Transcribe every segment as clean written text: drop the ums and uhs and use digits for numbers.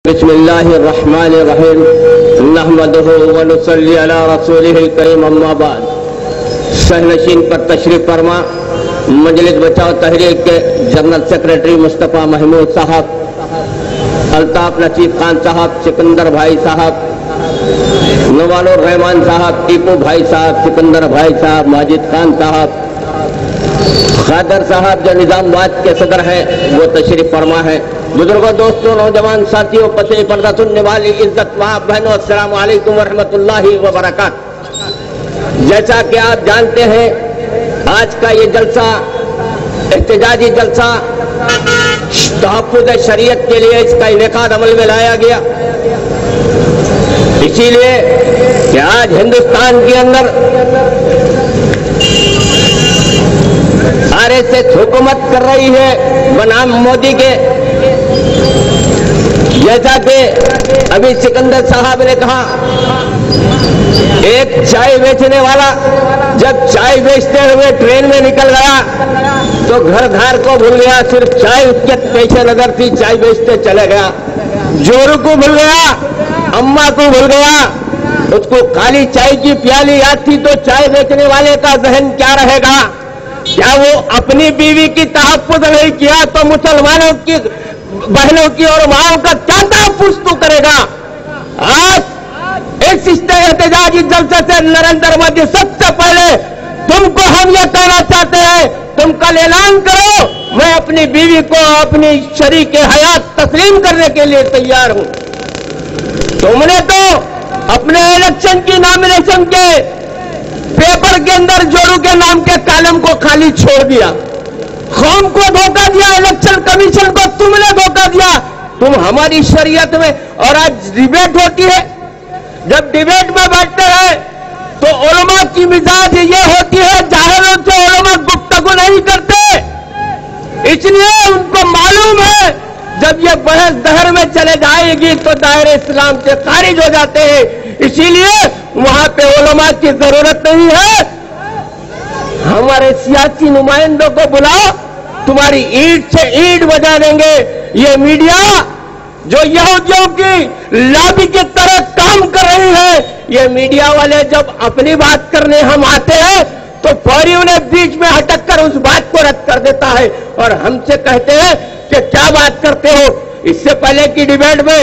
बिस्मिल्लाहिर्रहमानिर्रहीम नहमदुहु व नुसल्ली अला रसूलिहिल करीम अम्मा बाद। सहनशीन पर तशरीफ फरमा मजलिस बचाओ तहरीक के जनरल सेक्रेटरी मुस्तफ़ा महमूद साहब, अल्ताफ नसीब खान साहब, सिकंदर भाई साहब, नवानुर रहमान साहब, टीपू भाई साहब, सिकंदर भाई साहब, माजिद खान साहब, खादर साहब जो निजामाबाद के सदर हैं वो तशरीफ फरमा है। बुजुर्गों, दोस्तों, नौजवान साथियों, पसे पर्दा सुनने वाली इज्जत माँ बहनों, अस्सलाम वालेकुम वरहमतुल्लाहि वबरकातुहू। जैसा कि आप जानते हैं, आज का ये जलसा एहतजाजी जलसा तहफ़्फ़ुज़ ए शरीयत के लिए इसका इनेकाद अमल में लाया गया, इसीलिए कि आज हिंदुस्तान के अंदर आरएसएस हुकूमत कर रही है बनाम मोदी के। जैसा कि अभी सिकंदर साहब ने कहा, एक चाय बेचने वाला जब चाय बेचते हुए ट्रेन में निकल गया तो घर धार को भूल गया, सिर्फ चाय उसके पैसे नजर थी, चाय बेचते चले गया। जोरू को भूल गया, अम्मा को भूल गया, उसको काली चाय की प्याली याद थी, तो चाय बेचने वाले का जहन क्या रहेगा? क्या वो अपनी बीवी की तहफ़्फ़ुज़ नहीं किया तो मुसलमानों की बहनों की और माओं का क्या तहफ़्फ़ुज़ तो करेगा? आज इस एहतजाजी जलसे से नरेंद्र मोदी सबसे पहले तुमको हम ये कहना चाहते हैं, तुम कल ऐलान करो मैं अपनी बीवी को अपनी शरीक हयात तस्लीम करने के लिए तैयार हूं। तुमने तो अपने इलेक्शन की नॉमिनेशन के पेपर के अंदर जोरू के नाम के कॉलम को खाली छोड़ दिया, कौम को धोखा दिया, इलेक्शन कमीशन को तुमने धोखा दिया। तुम हमारी शरीयत में, और आज डिबेट होती है, जब डिबेट में बैठते हैं तो उलमा की मिजाज ये होती है, जाहिलों से उलमा गुफ्तगू नहीं करते, इसलिए उनको मालूम है जब ये बहस दहर में चले जाएगी तो दायरे इस्लाम से खारिज हो जाते हैं, इसीलिए वहां पे उलमा की जरूरत नहीं है। हमारे सियासी नुमाइंदों को बुलाओ, तुम्हारी ईंट से ईंट बजा देंगे। ये मीडिया जो यहूदियों की लॉबी की तरह काम कर रही है, ये मीडिया वाले जब अपनी बात करने हम आते हैं तो फौरी उन्हें बीच में हटक कर उस बात को रद्द कर देता है और हमसे कहते हैं कि क्या बात करते हो। इससे पहले की डिबेट में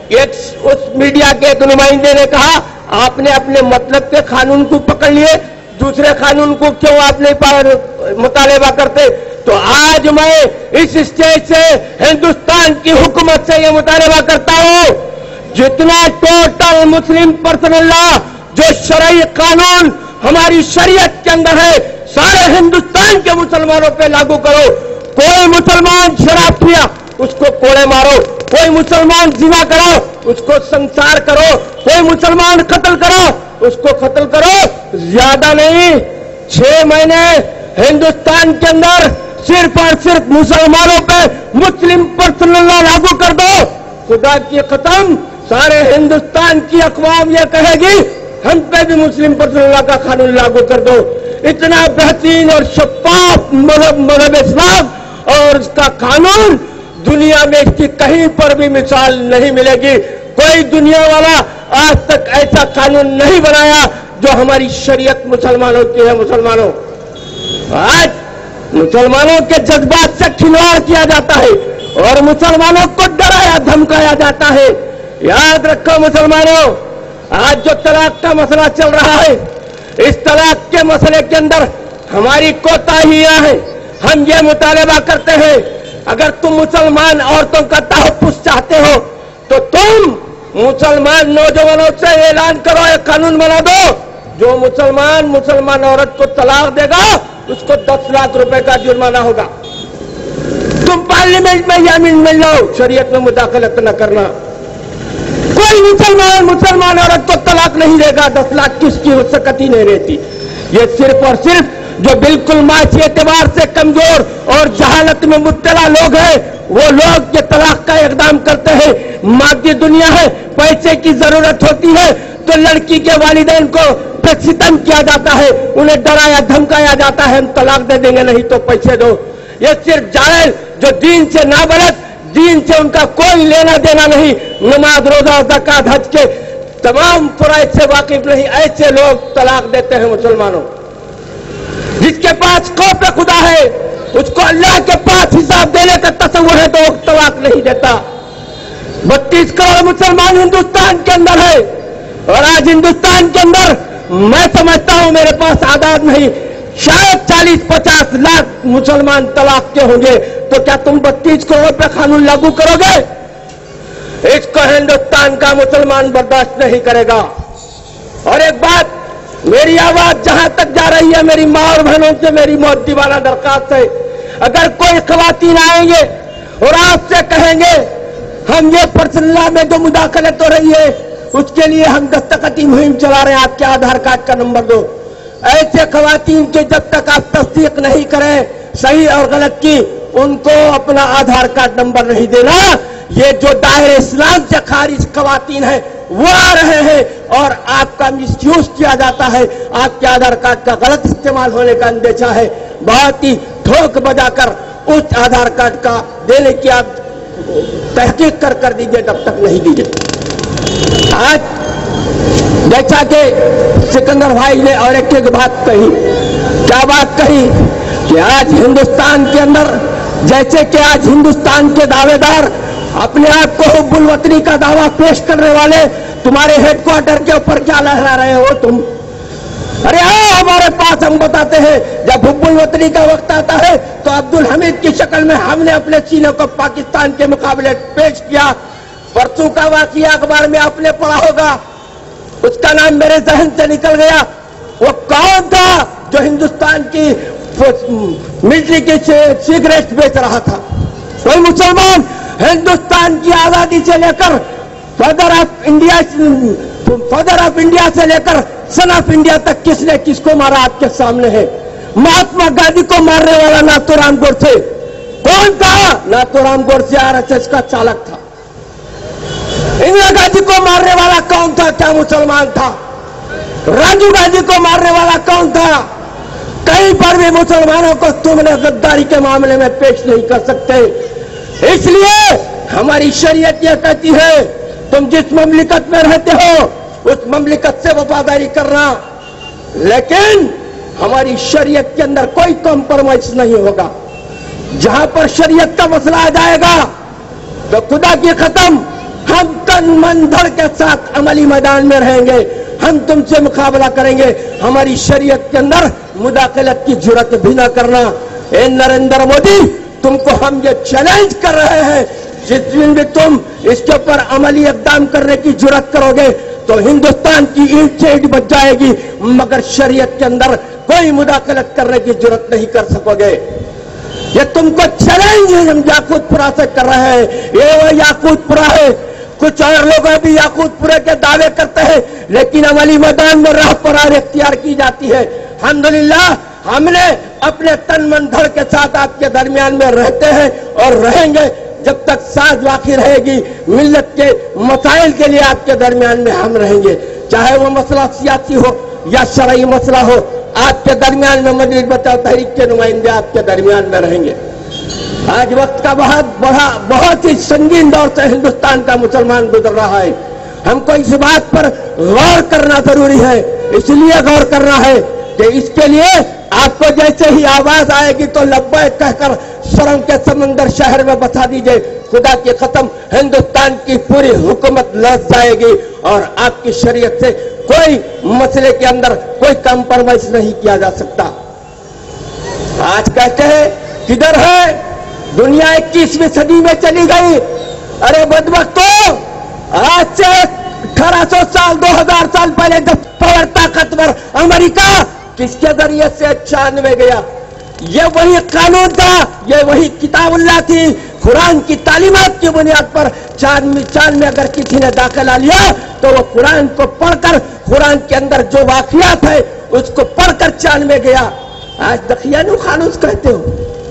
उस मीडिया के एक नुमाइंदे ने कहा, आपने अपने मतलब के कानून को पकड़ लिए, दूसरे कानून को क्यों आप नहीं मुतालेबा करते? तो आज मैं इस स्टेज से हिंदुस्तान की हुकूमत से यह मुतालबा करता हूं, जितना टोटल मुस्लिम पर्सनल लॉ जो शरई कानून हमारी शरीयत के अंदर है, सारे हिंदुस्तान के मुसलमानों पे लागू करो। कोई मुसलमान शराब पिया उसको कोड़े मारो, कोई मुसलमान जिना करो उसको संसार करो, कोई मुसलमान कत्ल करो उसको कत्ल करो। ज्यादा नहीं, 6 महीने हिंदुस्तान के अंदर सिर्फ और सिर्फ मुसलमानों पे मुस्लिम पर्सनल लॉ लागू कर दो। खुदा की कसम, सारे हिंदुस्तान की अक़वाम ये कहेगी हम पे भी मुस्लिम पर्सनल लॉ का कानून लागू कर दो। इतना बेहतरीन और शफाफ मज़हब इस्लाम और इसका कानून दुनिया में इसकी कहीं पर भी मिसाल नहीं मिलेगी। कोई दुनिया वाला आज तक ऐसा कानून नहीं बनाया जो हमारी शरीयत मुसलमानों की है। मुसलमानों, आज मुसलमानों के जज्बात से खिलवाड़ किया जाता है और मुसलमानों को डराया धमकाया जाता है। याद रखो मुसलमानों, आज जो तलाक का मसला चल रहा है, इस तलाक के मसले के अंदर हमारी कोताहियां हैं। हम ये मुतालबा करते हैं, अगर तुम मुसलमान औरतों का तहफ़्फ़ुज़ चाहते हो तो तुम मुसलमान नौजवानों से ऐलान करो, एक कानून बना दो, जो मुसलमान औरत को तलाक देगा उसको 10 लाख रुपए का जुर्माना होगा। तुम पार्लियामेंट में यामीन मिल जाओ, शरीयत में मुदाखलत न करना। कोई मुसलमान औरत को तलाक नहीं देगा, 10 लाख किसकी हो सकती नहीं रहती। ये सिर्फ और सिर्फ जो बिल्कुल माशी एतबार से कमजोर और जहालत में मुब्तला लोग हैं, वो लोग ये तलाक का इक़दाम करते हैं। मादी दुनिया है, पैसे की जरूरत होती है तो लड़की के वालिदैन को सितम किया जाता है, उन्हें डराया धमकाया जाता है, हम तलाक दे देंगे नहीं तो पैसे दो। ये सिर्फ जाहिल जो दीन से नाबलद दीन से उनका कोई लेना देना नहीं, नमाज रोजा ज़कात हज के तमाम फराइज से वाकिफ नहीं, ऐसे लोग तलाक देते हैं मुसलमानों। जिसके पास खौफ खुदा है, उसको अल्लाह के पास हिसाब देने का तसव्वुर है, तो वो तलाक नहीं देता। 32 करोड़ मुसलमान हिंदुस्तान के अंदर है, और आज हिंदुस्तान के अंदर मैं समझता हूं, मेरे पास आदाद नहीं, शायद 40-50 लाख मुसलमान तलाक के होंगे। तो क्या तुम 32 करोड़ पे कानून लागू करोगे? इसको हिंदुस्तान का मुसलमान बर्दाश्त नहीं करेगा। और एक बात, मेरी आवाज जहां तक जा रही है, मेरी मां और बहनों से मेरी मुअद्दिबाना दरखास्त है, अगर कोई खवातीन आएंगे और आपसे कहेंगे हम ये पर्सनल में जो मुदाखलत हो रही है उसके लिए हम दस्तखती मुहिम चला रहे हैं, आपके आधार कार्ड का नंबर दो, ऐसे खवातीन के जब तक आप तस्दीक नहीं करें सही और गलत की, उनको अपना आधार कार्ड नंबर नहीं देना। ये जो दायरे इस्लाम से खारिज खवातीन है वो आ रहे हैं और आपका मिसयूज किया जाता है, आपके आधार कार्ड का गलत इस्तेमाल होने का अंदेशा है। बहुत ही ठोक बजाकर उस आधार कार्ड का देने की आप तहकीक कर दीजिए, तब तक नहीं दीजिए। आज जैसा कि सिकंदर भाई ने और एक बात कही, क्या बात कही कि आज हिंदुस्तान के अंदर, जैसे कि आज हिंदुस्तान के दावेदार अपने आप को हुब्बुल वतनी का दावा पेश करने वाले तुम्हारे हेडक्वार्टर के ऊपर क्या लहरा रहे हो तुम? अरे आओ हमारे पास, हम बताते हैं। जब हुब्बुल वतनी का वक्त आता है तो अब्दुल हमीद की शक्ल में हमने अपने सीने को पाकिस्तान के मुकाबले पेश किया। परसों का वाकया अखबार में आपने पढ़ा होगा, उसका नाम मेरे जहन से निकल गया। वो कौन था जो हिंदुस्तान की मिलिट्री की सिगरेट बेच रहा था? कोई मुसलमान। हिंदुस्तान की आजादी से लेकर फादर ऑफ इंडिया से लेकर सन ऑफ इंडिया तक किसने किसको मारा आपके सामने है। महात्मा गांधी को मारने वाला नाथूराम गोडसे कौन था? नाथूराम गोडसे आरएसएस का चालक था। इंदिरा गांधी को मारने वाला कौन था? क्या मुसलमान था? राजीव गांधी को मारने वाला कौन था? कहीं पर भी मुसलमानों को तुमने गद्दारी के मामले में पेश नहीं कर सकते। इसलिए हमारी शरीयत यह कहती है तुम जिस ममलिकत में रहते हो उस ममलिकत से वफादारी करना, लेकिन हमारी शरीयत के अंदर कोई कॉम्प्रोमाइज नहीं होगा। जहां पर शरीयत का मसला आ जाएगा तो खुदा की कसम हम तन मन धड़ के साथ अमली मैदान में रहेंगे, हम तुमसे मुकाबला करेंगे। हमारी शरीयत के अंदर मुदाखलत की जुर्रत भी ना करना। ए नरेंद्र मोदी, तुमको हम ये चैलेंज कर रहे हैं, जिस दिन भी तुम इसके ऊपर अमली इक़दाम करने की जुर्रत करोगे तो हिंदुस्तान की ईंट से ईंट बच जाएगी, मगर शरीयत के अंदर कोई मुदाखलत करने की जुर्रत नहीं कर सकोगे। ये तुमको चैलेंज हम याकूतपुरा से कर रहे हैं। ये वो याकूतपुरा है। कुछ और लोग अभी याकूतपुरे के दावे करते हैं, लेकिन अमली मैदान में राह पर इख्तियार की जाती है। अल्हम्दुलिल्लाह, हमने अपने तन मन धड़ के साथ आपके दरमियान में रहते हैं और रहेंगे जब तक साथ बाकी रहेगी। मिल्लत के मसाइल के लिए आपके दरमियान में हम रहेंगे, चाहे वो मसला सियासी हो या शरई मसला हो। आपके दरमियान में मजलिस बचाओ तहरीक के नुमाइंदे आपके दरमियान में रहेंगे। आज वक्त का बहुत ही संगीन दौर से हिंदुस्तान का मुसलमान गुजर रहा है। हमको इस बात पर गौर करना जरूरी है। इसलिए गौर करना है कि इसके लिए आपको जैसे ही आवाज आएगी तो लब्बैक कहकर शर्म के समंदर शहर में बसा दीजिए। खुदा की कसम, हिंदुस्तान की पूरी हुकूमत लौट जाएगी और आपकी शरीयत से कोई मसले के अंदर कोई कॉम्प्रोमाइज नहीं किया जा सकता। आज कहते हैं किधर है दुनिया, 21वीं सदी में चली गई। अरे बदबख्तों, आज से 1800 साल 2000 साल पहले जब पावर ताकतवर अमेरिका किसके जरिए से चांद में गया, ये वही कानून था, ये वही किताबुल्लाह थी। कुरान की तालीमात की बुनियाद पर चांद में अगर किसी ने दाखिला लिया तो वो कुरान को पढ़कर, कुरान के अंदर जो वाक़ियात है उसको पढ़कर चांद में गया। आज दखियानु कानून कहते हो,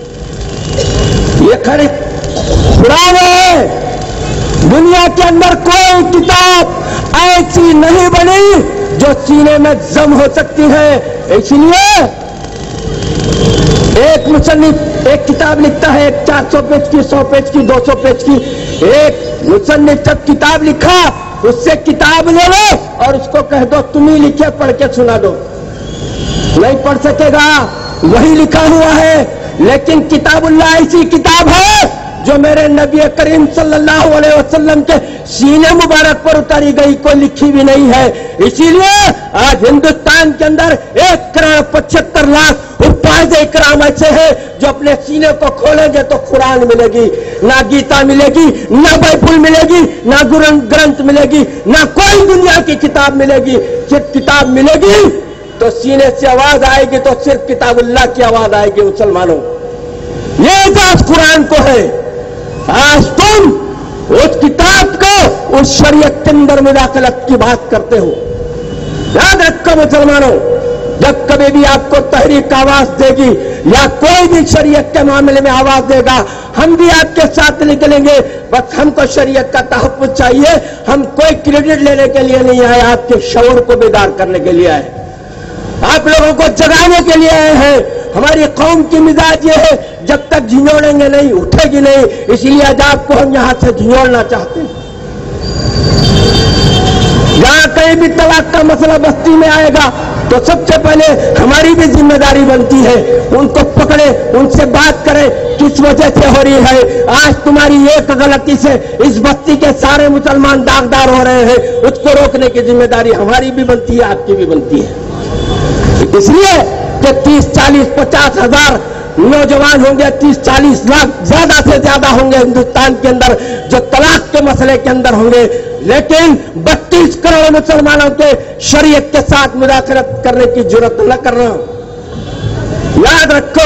ये खड़ी कुरान है। दुनिया के अंदर कोई किताब ऐसी नहीं बनी जो सीने में जम हो सकती है। इसलिए एक मुसन्निफ ایک کتاب لکھتا ہے 400 پیج کی, 100 پیج کی, 200 پیج کی. ایک مصنف جب کتاب لکھا اس سے کتاب لے لو اور اس کو کہہ دو تم ہی لکھے, پڑھ کے سنا دو. نہیں پڑھ سکے گا, وہی لکھا ہوا ہے. لیکن کتاب اللہ ایسی کتاب ہے جو میرے نبی کریم صلی اللہ علیہ وسلم کے سینے مبارک پر اتاری گئی, کوئی لکھی بھی نہیں ہے. اسی لیے آج ہندوستان کے اندر 1,75,00,000 حفاظ اکرام ایسے ہیں جو اپنے سینے کو کھولیں گے تو قرآن ملے گی, نہ گیتا ملے گی, نہ بائبل ملے گی, نہ گرنتھ ملے گی, نہ کوئی دنیا کی کتاب ملے گی. صرف کتاب ملے گی تو سینے سے آواز آئے گی تو صرف کتاب اللہ کی آواز آئے گی. مسلمانوں, یہ اعزاز قرآن کو ہے. آج تم اس کتاب کو اس شریعت کے اندر مداخلت کی بات کرتے ہو. یاد رکھو مسلمانوں, جب کبھی بھی آپ کو تحریک آواز دے گی یا کوئی بھی شریعت کے معاملے میں آواز دے گا, ہم بھی آپ کے ساتھ نکلیں گے. بس ہم کو شریعت کا تحفظ چاہیے. ہم کوئی کریڈٹ لینے کے لیے نہیں آئے, آپ کے شعور کو بیدار کرنے کے لیے آئے, آپ لوگوں کو جگانے کے لیے آئے ہیں. ہماری قوم کی مزاج یہ ہے جب تک جھنجھوڑیں گے نہیں اٹھے گی نہیں. اس لیے آج آپ کو ہم یہاں سے جھنجھوڑنا چاہتے ہیں. جہاں کہیں بھی طلاق کا مسئلہ بستی میں آئے گا تو سب سے پہلے ہماری بھی ذمہ داری بنتی ہے ان کو پکڑے, ان سے بات کریں کس وجہ سے ہو رہی ہے. آج تمہاری ایک غلطی سے اس بستی کے سارے مسلمان داغدار ہو رہے ہیں. اس کو روکنے کی ذمہ داری ہماری بھی بنتی ہے, آپ کی بھی بنتی ہے. اس لیے کہ 30, 40, 50 ہزار نوجوان ہوں گے, 30-40 لاکھ زیادہ سے زیادہ ہوں گے ہندوستان کے اندر جو طلاق کے مسئلے کے اندر ہوں گے. لیکن 32 کروڑ مسلمانوں کے شریعت کے ساتھ مداخلت کرنے کی جرات نہ کرنا. یاد رکھو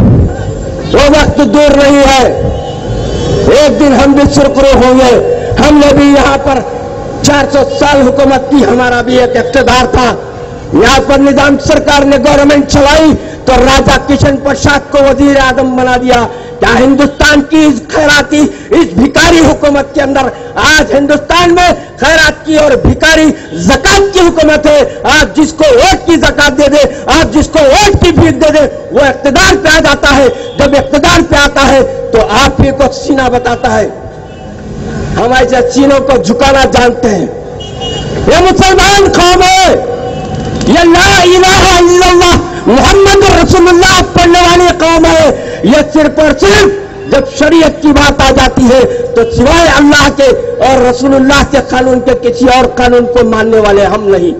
وہ وقت دور نہیں ہے, ایک دن ہم بھی سرخرو ہوں گے. ہم نے بھی یہاں پر 400 سال حکومت کی, ہمارا بھی ایک اقتدار تھا. یہاں پر نظام سرکار نے گورنمنٹ چلائی تو راجا کشن پرساد کو وزیر اعظم بنا دیا. کیا ہندوستان کی اس خیراتی, اس بھکاری حکومت کے اندر آج ہندوستان میں خیرات کی اور بھکاری زکات کی حکومت ہے. آپ جس کو ووٹ کی زکات دے دے, آپ جس کو ووٹ کی بھیک دے دے, وہ اقتدار پہ آ جاتا ہے. جب اقتدار پہ آتا ہے تو آپ ہی کو سینہ بتاتا ہے. ہم ایسے سینوں کو جھکانا جانتے ہیں. یہ مسلمان قوم ہے, یہ لا الہ الا اللہ محمد رسول اللہ پڑھنے والی قوم ہے. یہ صرف اور صرف جب شریعت کی بات آ جاتی ہے تو سوائے اللہ کے اور رسول اللہ کے قانون کے کسی اور قانون کو ماننے والے ہم نہیں.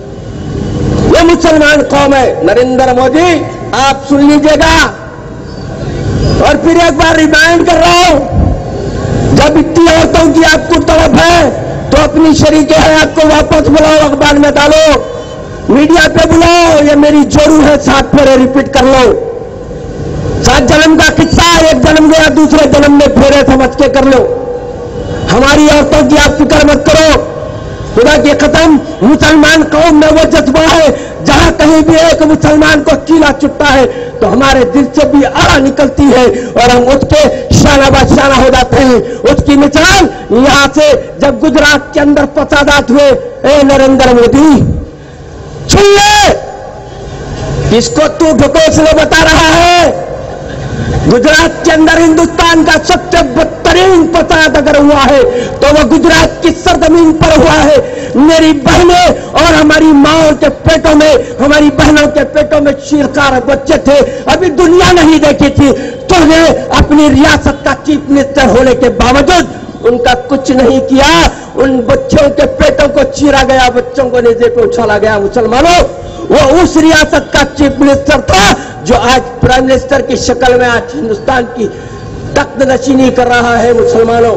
یہ مسلمان قوم ہے. نریندر مودی آپ سن لیجئے گا اور پھر ایک بار ریمائنڈ کر رہا ہوں, جب اتنی عورتوں کی آپ کو طلب ہے تو اپنی شریک حیات کو واپس بلاؤ, اخبار میں ڈالو, میڈیا پہ بلاؤ. یہ میری جورو ہے, 7 پھیرے ریپیٹ کر لو. 7 جنم کا قصہ, ایک جنم گیا دوسرے جنم میں پھیرے سمجھ کے کر لو. ہماری عورتوں کی آپ فکر مت کرو. خدا کی قسم مسلمان قوم میں وہ جذبہ ہے جہاں کہیں بھی ایک مسلمان کو کیلا چپتا ہے تو ہمارے دل سے بھی آڑ نکلتی ہے اور ہم اس کے شانہ بشانہ ہو جاتے ہیں. اس کی مثال یہاں سے جب گجرات کے اندر فسادات ہوئے, اے نریندر مودی سن لے, اس کو تو ڈھکوسلے بتا رہا ہے. گجرات کے اندر ہندوستان کا سب سے بدترین فساد اگر ہوا ہے تو وہ گجرات کی سرزمین پر ہوا ہے. میری بہنیں اور ہماری ماؤں کے پیٹوں میں, ہماری بہنوں کے پیٹوں میں شیرخوار بچے تھے, ابھی دنیا نہیں دیکھی تھی. تو نے اپنی ریاست کا چیف منسٹر ہونے کے باوجود ان کا کچھ نہیں کیا. ان بچوں کے پیٹوں کو چیرا گیا, بچوں کو نیزے پہ اچھالا گیا. مسلمانوں, وہ اس ریاست کا چیف منسٹر تھا جو آج پرائم منسٹر کی شکل میں آج ہندوستان کی تخت نشینی کر رہا ہے. مسلمانوں,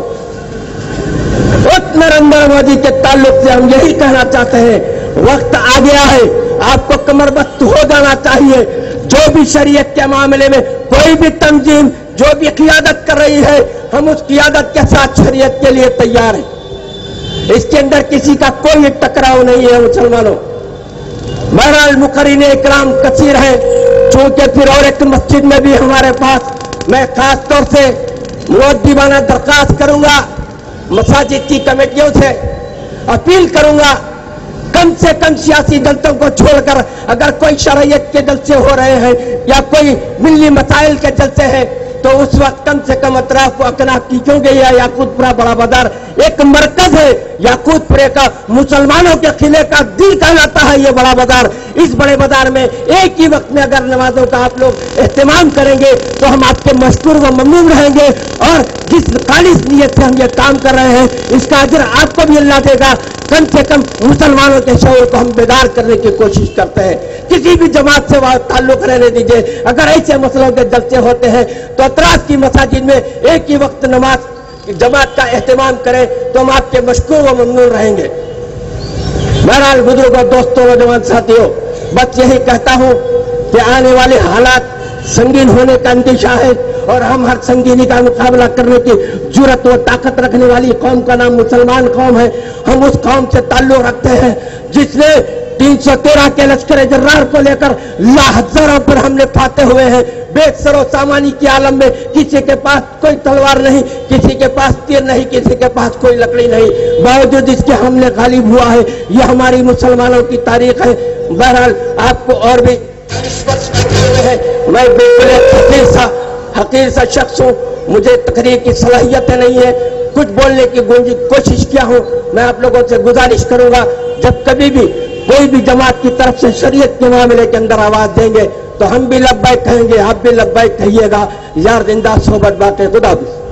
اس نریندر مودی کے تعلق سے ہم یہی کہنا چاہتے ہیں, وقت آ گیا ہے, آپ کو کمر بست ہو جانا چاہیے. جو بھی شریعت کے معاملے میں کوئی بھی تنظیم جو بھی قیادت کر رہی ہے, ہم اس قیادت کے ساتھ شریعت کے لیے تیار ہیں. اس کے اندر کسی کا کوئی ٹکراؤ نہیں ہے. مسلمانوں, بہرحال مقررین اکرام کثیر ہیں, چونکہ پھر اور ایک مسجد میں بھی ہمارے پاس, میں خاص طور سے مؤدبانہ درخواست کروں گا, مساجد کی کمیٹیوں سے اپیل کروں گا, कम से कम सियासी जलसों को छोड़कर अगर कोई शरीयत के जलसे हो रहे हैं या कोई मिली मसाइल के जलसे हैं तो उस वक्त कम से कम अतराफ को अकनाफ की, क्योंकि यह याकूतपुरा बड़ा बाजार एक मरकज है। याकूतपुरे का मुसलमानों के किले का दिल कहलाता है ये बड़ा बाजार। इस बड़े बाजार में एक ही वक्त में अगर नमाजों का आप लोग एहतमाम करेंगे तो हम आपके मशकूर व ममनून रहेंगे, और जिस खालिस नियत से हम ये काम कर रहे हैं इसका अजर आपको भी अल्लाह देगा। कम से कम मुसलमानों के शऊर को हम बेदार करने की कोशिश करते हैं। किसी भी जमात से वहां ताल्लुक रहने दीजिए। अगर ऐसे मसलों के जलसे होते हैं तो अतराफ की मसाजिद में एक ही वक्त नमाज जमात का एहतमाम करें तो हम आपके मशकूर व ममनून रहेंगे। बहरहाल बुजुर्गों, दोस्तों, नौजवान साथियों, बस यही कहता हूं कि आने वाले हालात संगीन होने का अंदेशा है और हम हर संगीनी का मुकाबला करने की जुर्रत व ताकत रखने वाली कौम का नाम मुसलमान कौम है। हम उस कौम से ताल्लुक रखते हैं जिसने 313 के लश्कर जर्रार को लेकर लाहज़ारों पर हमले फाते हुए हैं। बेसरो सामानी की आलम में किसी के पास कोई तलवार नहीं, किसी के पास तीर नहीं, किसी के पास कोई लकड़ी नहीं, बावजूद इसके हमले गालिब हुआ है। ये हमारी मुसलमानों की तारीख है। बहरहाल आपको और भी मैं बिल्कुल हकीर सा शख्स हूँ, मुझे तकरीर की सलाहियतें नहीं है, कुछ बोलने की कोशिश किया हूँ। मैं आप लोगों से गुजारिश करूंगा जब कभी भी कोई भी जमात की तरफ से शरीयत के मामले के अंदर आवाज देंगे तो हम भी लब्बैक कहेंगे, आप भी लब्बैक कहिएगा। यार जिंदा सोबत बातें। खुदा हाफिज़।